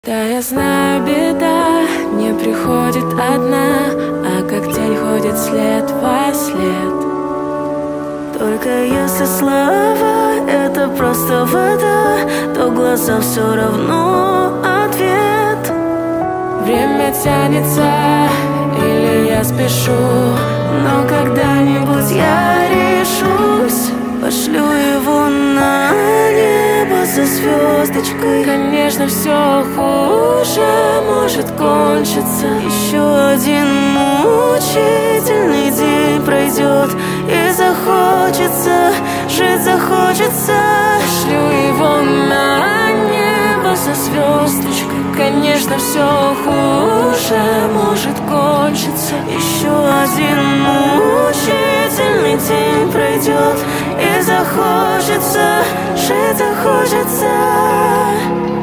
Да, я знаю, беда не приходит одна, а как тень ходит след во след. Только если слова — это просто вода, то глаза все равно ответ. Время тянется, или я спешу, но когда-нибудь я решусь. Пошлю его на небо за звездочкой. Конечно, все хуже может кончиться. Еще один мучительный день пройдет, и захочется, жить захочется. Пошлю его на небо за звездочкой. Конечно, все хуже может кончиться. Еще один мучительный день пройдет, и захочется, жить захочется.